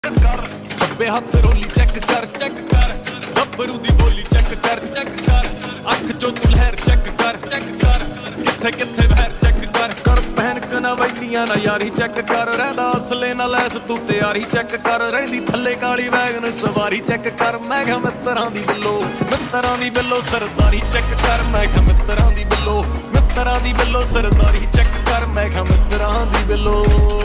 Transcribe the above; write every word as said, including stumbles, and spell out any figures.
कर खब्बे हथ रोली चेक कर चेक कर गब्बरू दी बोली चेक कर चेक कर अख चो तू लहर चेक कर चेक कर किथे किथे बहर चेक कर कर पहन कना वैलियां ना यारी चेक कर रहदा असले ना लैस तू तैयारी चेक कर रहिंदी थल्ले काली वैगन सवारी चेक कर मैं कहा मित्तरां दी बिल्लो मित्तरां दी बिल्लो सरदारी चेक कर मैं कहा मित्तरां दी बिल्लो मित्तरां दी बिल्लो सरदारी चेक कर मैं कहा मित्तरां दी बिल्लो।